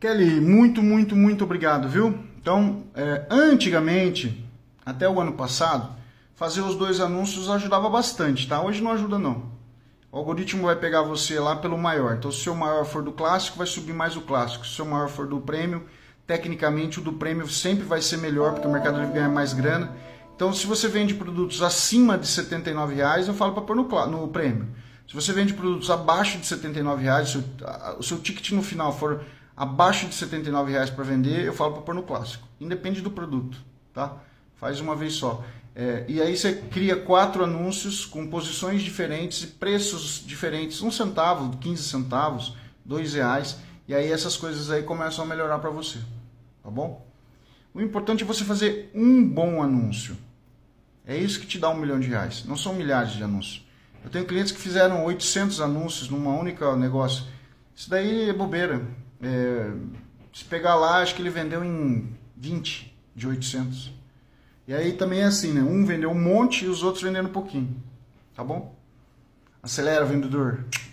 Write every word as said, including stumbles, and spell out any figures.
Kelly, muito, muito, muito obrigado, viu? Então, é, antigamente, até o ano passado, fazer os dois anúncios ajudava bastante, tá? Hoje não ajuda não. O algoritmo vai pegar você lá pelo maior. Então, se o seu maior for do clássico, vai subir mais o clássico. Se o seu maior for do prêmio, tecnicamente o do prêmio sempre vai ser melhor, porque o Mercado Livre ganha mais grana. Então, se você vende produtos acima de setenta e nove reais, eu falo para pôr no, no prêmio. Se você vende produtos abaixo de setenta e nove reais, se o, o seu ticket no final for abaixo de setenta e nove reais para vender, eu falo para pôr no clássico. Independe do produto, tá? Faz uma vez só. É, e aí você cria quatro anúncios com posições diferentes e preços diferentes, um centavo, quinze centavos, dois reais, e aí essas coisas aí começam a melhorar para você, tá bom? O importante é você fazer um bom anúncio. É isso que te dá um milhão de reais, não são milhares de anúncios. Eu tenho clientes que fizeram oitocentos anúncios numa única negócio. Isso daí é bobeira. É, se pegar lá, acho que ele vendeu em vinte de oitocentos. E aí também é assim, né? Um vendeu um monte e os outros vendendo um pouquinho. Tá bom? Acelera, vendedor.